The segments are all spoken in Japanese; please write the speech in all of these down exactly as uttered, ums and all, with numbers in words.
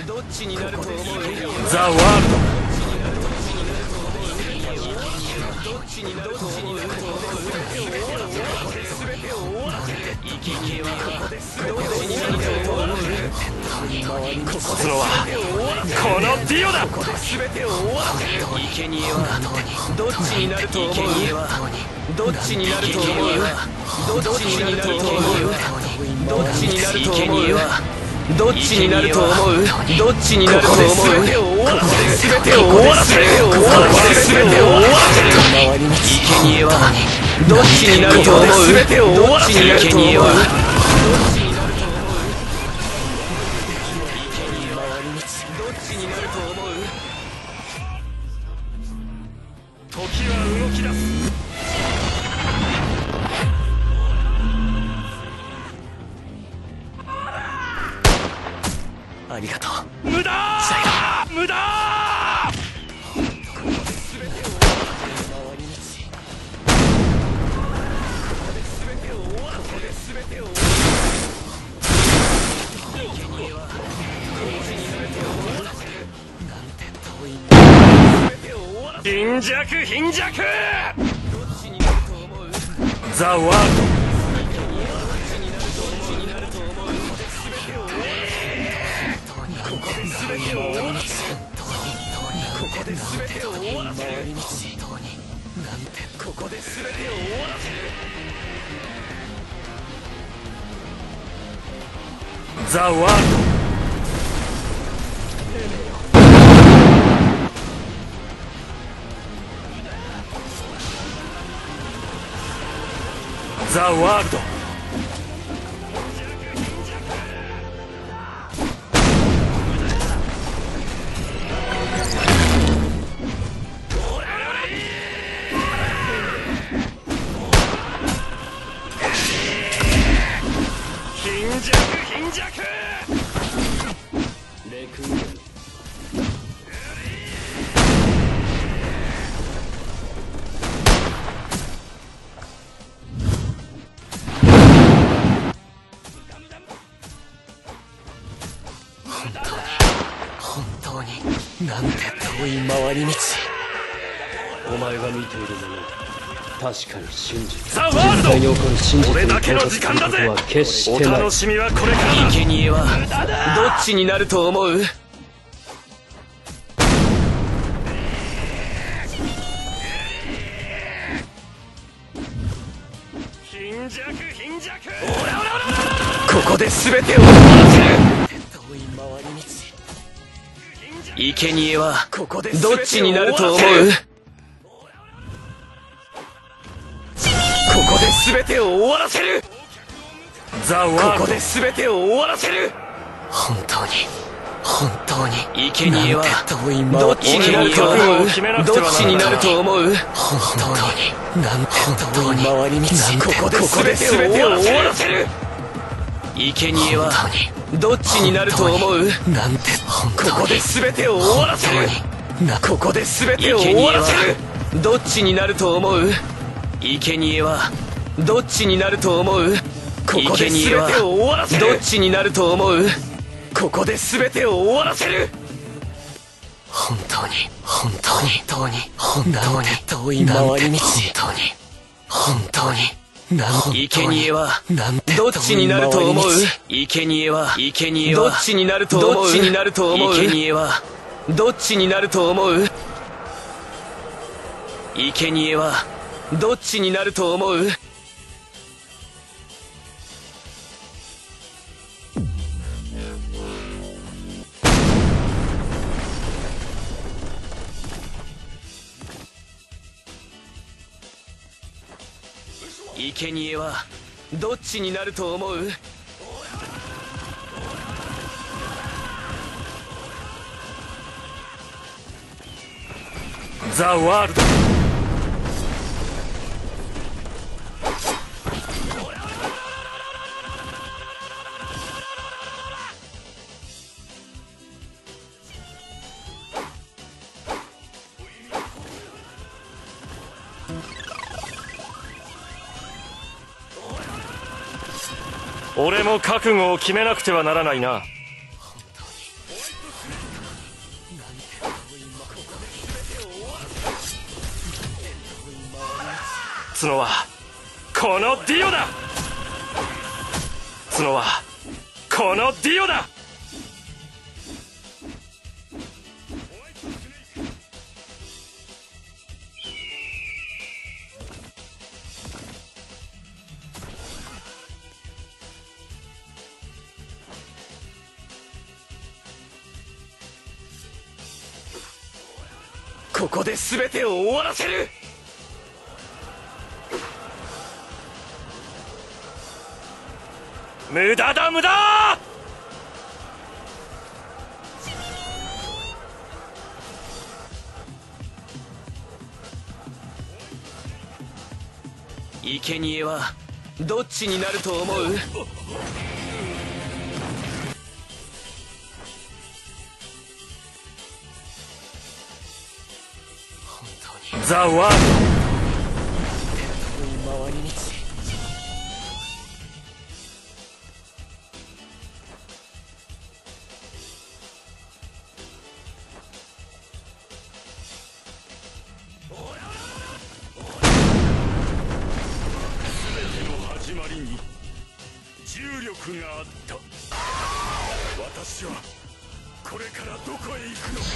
どっちになると思う？ ザ・ワールド。どっちになると思う？全てを終わらせる。生贄はどっちになると思う？ 勝つのはこのディオだ。 ここで全てを終わらせる。生贄はどっちになると思う？どっちになると思う？どっちになると思う？どっちになると思う？どっちになると思う？どっちになると思う？ここで全てを終わらせる。ここで全てを終わらせる。生贄はどっちになると思う？全てを終わらせる。生贄はどっちになると思う？どっちになると思う？ 時は動き出す。 ありがとう。 無駄ー無駄ー。貧弱貧弱。ザ・ワールド。 ここで全てを終わらせる。ここで全てを終わらせる。 ザ・ワールド。ザ・ワールド。貧弱貧弱。レクイエム。 本当になんて遠い回り道。 お前が見ているもの、確かに真実。 ザ・ワールド。 実際に起こる真実俺だけのに到達す時間だぜ。 ることは決してない。 お楽しみはこれからだ。 生贄はどっちになると思う？ 貧弱貧弱。 ここで全てを終わらせる。生贄はどっちになると思う？ここで全てを終わらせる。 ザ・ワールド。 ここで全てを終わらせる。本当に本当に生贄はどっちになると思う？どっちになると思う？本当になんて遠い回り道。ここで全てを終わらせる。生贄はどっちになると思う？なんてここで全てを終わらせる。ここで全てを終わらせる。どっちになると思う？生贄はどっちになると思う？ここで全てを終わらせる。どっちになると思う？ここで全てを終わらせる。本当に本当に本当に本当に遠い回り道。本当に本当に生贄はどっちになると思う？生贄は生贄はどっちになると思う？どっちになると思う？生贄はどっちになると思う？生贄はどっちになると思う？生贄はどっちになると思う？ ザ・ワールド。俺も覚悟を決めなくてはならないな。 角はこのディオだ。角はこのディオだ。 ここで全てを終わらせる。 無駄だ無駄。 生贄はどっちになると思う？ ザ・ワールド。 回り道。 始まりに重力があった。私はこれからどこへ行くのか。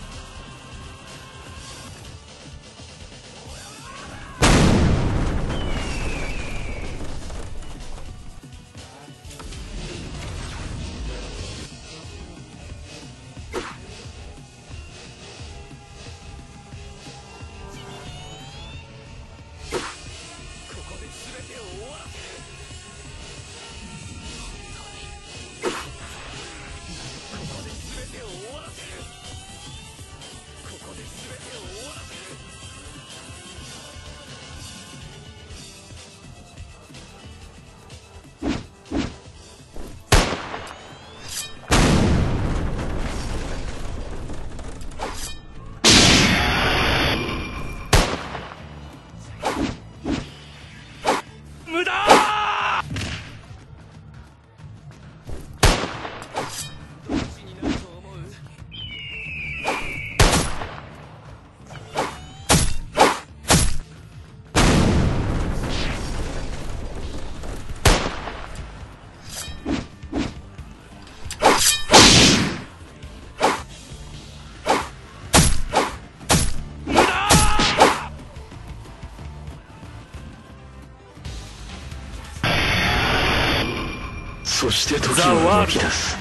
そして時は動き出す。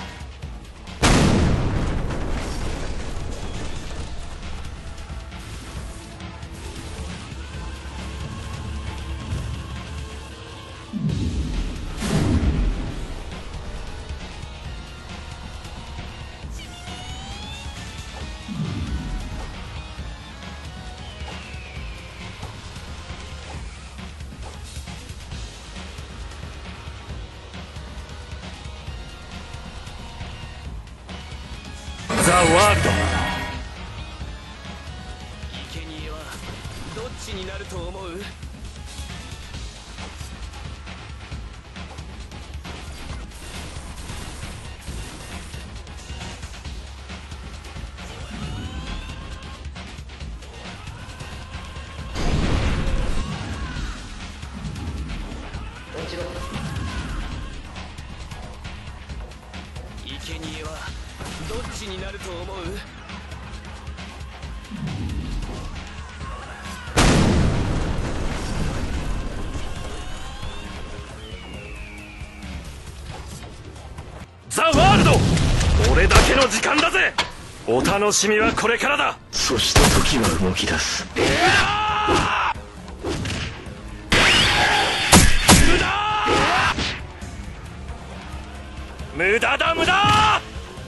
ザ・ワールド。 生贄はどっちになると思う？生贄はどっちになると思う？ ザ・ワールド。俺だけの時間だぜ。お楽しみはこれからだ。 そして時は動き出す。 無駄だ無駄。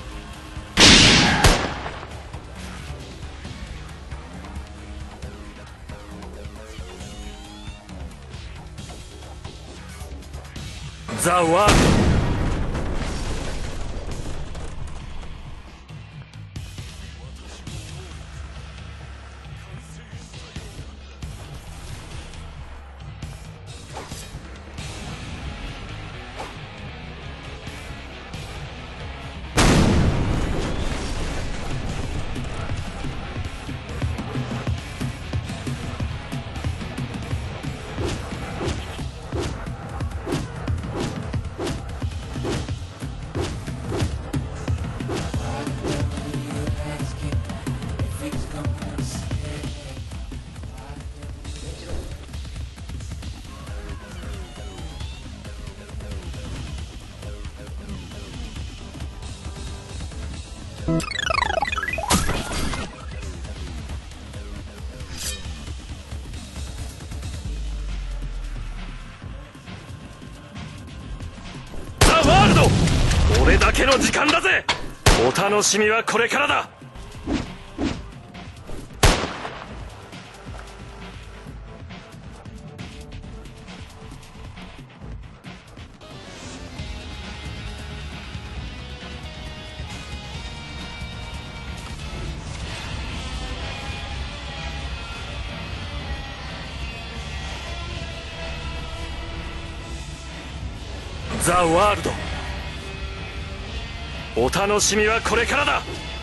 ザ・ワールド。 ザ・ワールド、俺だけの時間だぜ。お楽しみはこれからだ。ザ・ワールド、お楽しみはこれからだ。